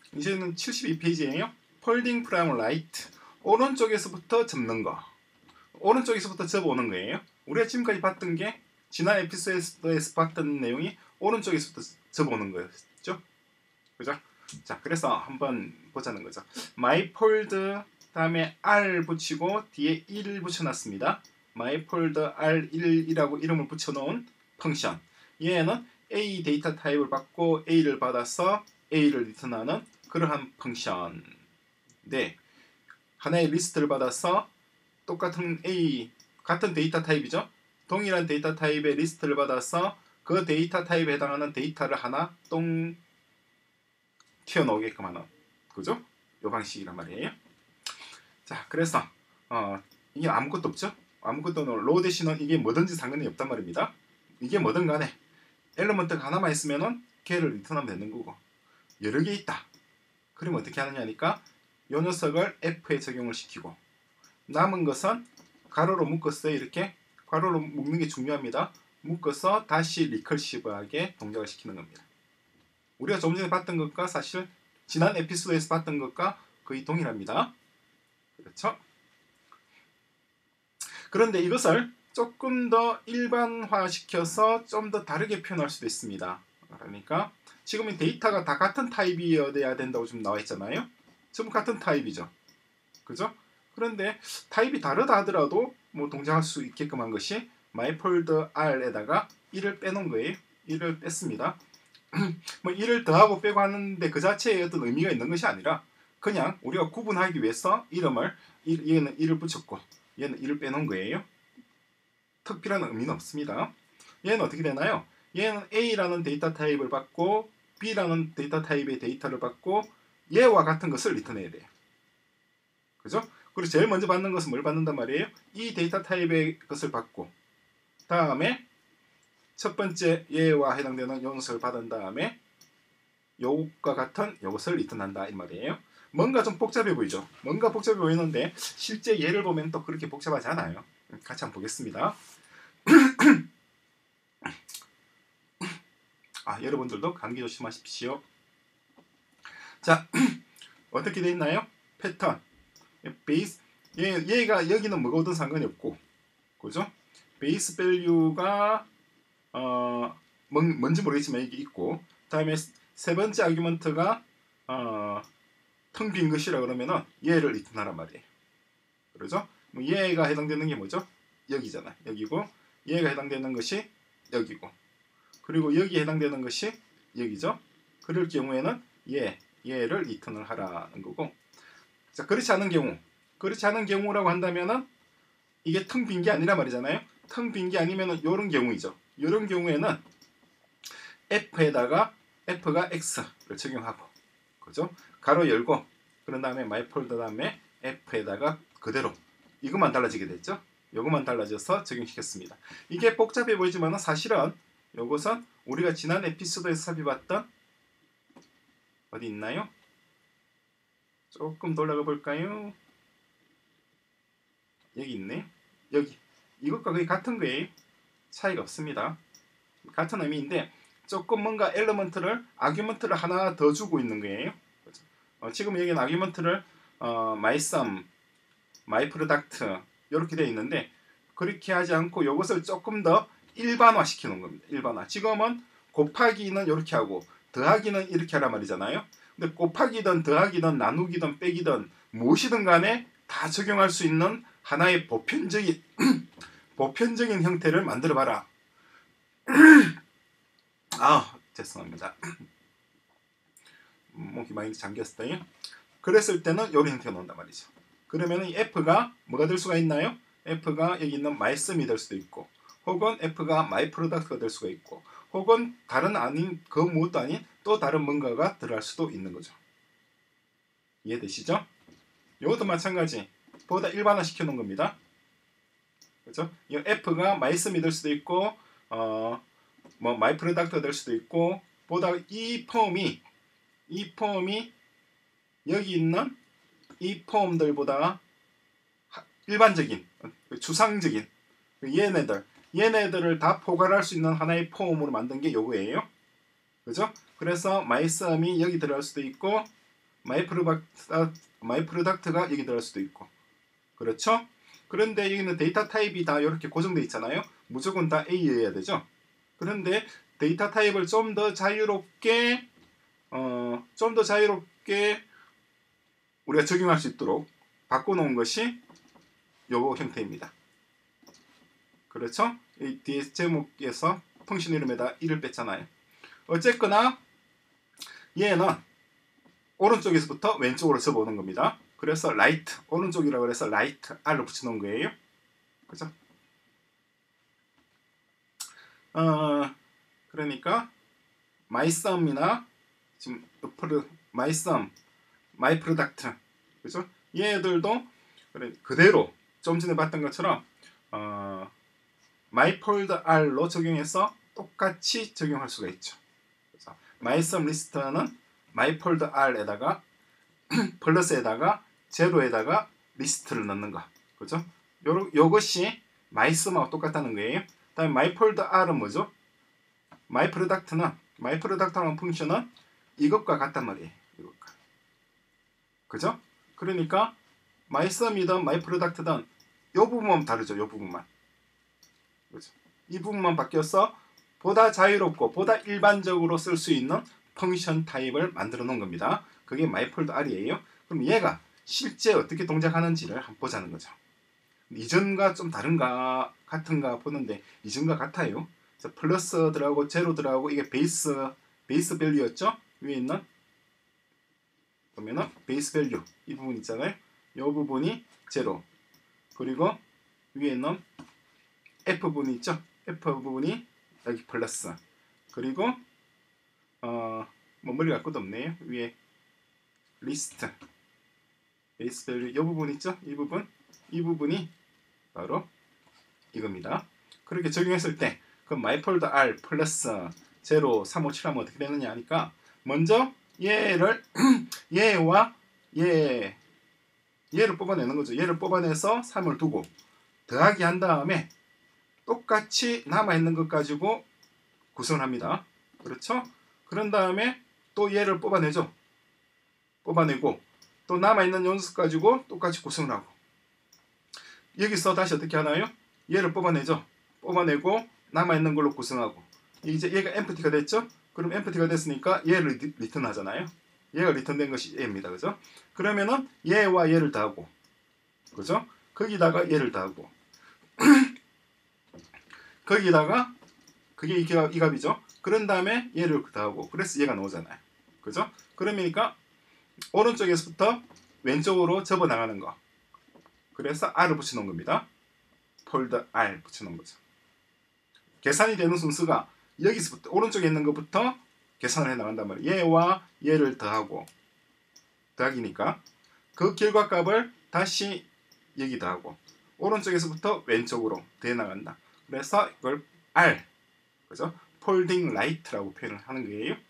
이제는 72페이지예요. 폴딩 프롬 라이트. 오른쪽에서부터 접는 거. 오른쪽에서부터 접어오는 거예요. 우리가 지금까지 봤던 게 지난 에피소드에서 봤던 내용이 오른쪽에서부터 접어오는 거였죠. 그죠? 자, 그래서 한번 보자는 거죠. myfold 다음에 r 붙이고 뒤에 1 붙여놨습니다. myfold r1이라고 이름을 붙여놓은 펑션. 얘는 a 데이터 타입을 받고 a를 받아서 a를 리턴하는 그러한 펑션. 네, 하나의 리스트를 받아서 똑같은 a 같은 데이터 타입이죠. 동일한 데이터 타입의 리스트를 받아서 그 데이터 타입에 해당하는 데이터를 하나 똥 튀어나오게끔 하는, 그죠? 요 방식이란 말이에요. 자, 그래서 이게 아무것도 없죠. 아무것도 로 대신은 이게 뭐든지 상관이 없단 말입니다. 이게 뭐든 간에 엘리먼트가 하나만 있으면은 걔를 리턴하면 되는 거고, 여러 개 있다. 그러면 어떻게 하느냐니까 요 녀석을 F에 적용을 시키고 남은 것은 가로로 묶었어요. 이렇게 가로로 묶는 게 중요합니다. 묶어서 다시 리컬시브하게 동작을 시키는 겁니다. 우리가 조금 전에 봤던 것과 사실 지난 에피소드에서 봤던 것과 거의 동일합니다. 그렇죠? 그런데 이것을 조금 더 일반화시켜서 좀 더 다르게 표현할 수도 있습니다. 그러니까 지금 이 데이터가 다 같은 타입이어야 된다고 좀 나와 있잖아요. 전부 같은 타입이죠. 그죠? 그런데 타입이 다르다 하더라도 뭐 동작할 수 있게끔 한 것이 myfold r에다가 1을 빼놓은 거예요. 1을 뺐습니다. 뭐 1을 더하고 빼고 하는데 그 자체에 어떤 의미가 있는 것이 아니라 그냥 우리가 구분하기 위해서 이름을 얘는 1을 붙였고 얘는 1을 빼놓은 거예요. 특별한 의미는 없습니다. 얘는 어떻게 되나요? 얘는 A라는 데이터 타입을 받고 B라는 데이터 타입의 데이터를 받고 얘와 같은 것을 리턴해야 돼요. 그죠? 그리고 제일 먼저 받는 것은 뭘 받는단 말이에요? 이 데이터 타입의 것을 받고 다음에 첫 번째 얘와 해당되는 요 녀석을 받은 다음에 요것과 같은 요것을 리턴한다 이 말이에요. 뭔가 좀 복잡해 보이죠? 뭔가 복잡해 보이는데 실제 예를 보면 또 그렇게 복잡하지 않아요. 같이 한번 보겠습니다. 여러분들도 감기 조심하십시오. 자, 어떻게 돼 있나요? 패턴, 베이스, 얘가 여기는 뭐가 오든 상관이 없고, 그죠? 베이스 밸류가 뭔지 모르겠지만 이게 있고, 다음에 세 번째 아규먼트가 텅 빈 것이라 그러면은 얘를 리턴하란 말이에요. 그러죠? 얘가 해당되는 게 뭐죠? 여기잖아. 여기고 얘가 해당되는 것이 여기고 그리고 여기에 해당되는 것이 여기죠. 그럴 경우에는 얘를 리턴을 하라는 거고, 자, 그렇지 않은 경우라고 한다면은 이게 텅 빈 게 아니라 말이잖아요. 텅 빈 게 아니면은 요런 경우이죠. 요런 경우에는 F에다가 F가 X를 적용하고, 그죠? 가로 열고 그런 다음에 myfold 다음에 F에다가 그대로 이것만 달라지게 됐죠. 요것만 달라져서 적용시켰습니다. 이게 복잡해 보이지만 사실은 요것은 우리가 지난 에피소드에서 살펴봤던 어디 있나요? 조금 돌아가 볼까요? 여기 있네. 여기 이것과 거의 같은 거예요. 차이가 없습니다. 같은 의미인데 조금 뭔가 엘리먼트를 아규먼트를 하나 더 주고 있는 거예요. 지금 여기는 아규먼트를 mySum, myProduct 이렇게 되어 있는데 그렇게 하지 않고 이것을 조금 더 일반화 시키는 겁니다. 일반화. 지금은 곱하기는 이렇게 하고 더하기는 이렇게 하란 말이잖아요. 근데 곱하기든 더하기든 나누기든 빼기든 무엇이든 간에 다 적용할 수 있는 하나의 보편적인 보편적인 형태를 만들어 봐라. 죄송합니다. 목이 많이 잠겼어요. 그랬을 때는 이런 형태가 나온단 말이죠. 그러면 이 F가 뭐가 될 수가 있나요? F가 여기 있는 mySum이 될 수도 있고 혹은 F가 myProduct가 될 수가 있고 혹은 다른 아닌 그 무엇도 아닌 또 다른 뭔가가 들어갈 수도 있는 거죠. 이해되시죠? 이것도 마찬가지 보다 일반화 시켜놓은 겁니다. 그렇죠? 이 F가 mySum이 될 수도 있고 뭐 myProduct가 될 수도 있고 보다 이 폼이 여기 있는 이 폼들보다 일반적인 추상적인 얘네들을 다 포괄할 수 있는 하나의 폼으로 만든 게 요거예요. 그죠? 그래서 mySum이 여기 들어갈 수도 있고 마이 프로덕트가 여기 들어갈 수도 있고. 그렇죠? 그런데 여기는 데이터 타입이 다 이렇게 고정되어 있잖아요. 무조건 다 A여야 되죠. 그런데 데이터 타입을 좀 더 자유롭게 우리가 적용할 수 있도록 바꿔놓은 것이 요거 형태입니다. 그렇죠? 이 뒤에 제목에서 펑션 이름에다 1을 뺐잖아요. 어쨌거나 얘는 오른쪽에서부터 왼쪽으로 접어오는 겁니다. 그래서 라이트, 오른쪽이라고 해서 라이트 R로 붙여놓은 거예요. 그죠? 그러니까 mySum이나 지금 mySum, myProduct, 그죠? 얘들도 그대로 좀 전에 봤던 것처럼 myFoldR로 적용해서 똑같이 적용할 수가 있죠. 그래서 mySum 리스트는 myFoldR에다가 플러스에다가 제로에다가 리스트를 넣는 거, 그죠? 요것이 mySum하고 똑같다는 거예요. 다음에 myFoldR은 뭐죠? myProduct라는 펑션은 이것과 같단 말이에요. 이것과. 그죠? 그러니까 mySum이든 myProduct든 요 부분만 다르죠. 요 부분만. 그죠? 이 부분만 바뀌어서 보다 자유롭고 보다 일반적으로 쓸 수 있는 펑션 타입을 만들어 놓은 겁니다. 그게 myFoldR이에요. 그럼 얘가 실제 어떻게 동작하는지를 한번 보자는 거죠. 이전과 좀 다른가 같은가 보는데 이전과 같아요. 플러스 들어가고 제로 들어가고 이게 베이스 밸류였죠. 위에 있는 보면은 베이스 밸류 이 부분 있잖아요. 이 부분이 제로, 그리고 위에 있는 F 부분이 있죠. F 부분이 여기 플러스, 그리고 뭐 머리 갈 것도 없네요. 위에 리스트 베이스 밸류 이 부분 있죠. 이 부분이 바로 이겁니다. 그렇게 적용했을 때 그럼 myFoldR 플러스 제로 357 하면 어떻게 되느냐 하니까 먼저 얘를 얘와 얘를 뽑아내는 거죠. 얘를 뽑아내서 3을 두고 더하기 한 다음에 똑같이 남아있는 것 가지고 구성을 합니다. 그렇죠? 그런 다음에 또 얘를 뽑아내죠. 뽑아내고 또 남아있는 연수 가지고 똑같이 구성을 하고, 여기서 다시 어떻게 하나요? 얘를 뽑아내죠. 뽑아내고 남아있는 걸로 구성하고, 이제 얘가 empty가 됐죠? 그럼 empty가 됐으니까 얘를 리턴 하잖아요. 얘가 리턴된 것이 얘입니다. 그죠? 그러면은 얘와 얘를 더하고, 그죠? 거기다가 얘를 더하고 거기다가 그게 이 값이죠. 그런 다음에 얘를 더하고, 그래서 얘가 나오잖아요. 그죠? 그러니까 오른쪽에서부터 왼쪽으로 접어 나가는 거. 그래서 R을 붙여놓은 겁니다. 폴더 R 붙여놓은 거죠. 계산이 되는 순서가 여기서부터 오른쪽에 있는 것부터 계산을 해 나간단 말이에요. 얘와 얘를 더하고, 더하기니까 그 결과값을 다시 여기 더하고 오른쪽에서부터 왼쪽으로 더해 나간다. 그래서 이걸 R, 그죠? 폴딩 라이트라고 표현을 하는 거예요.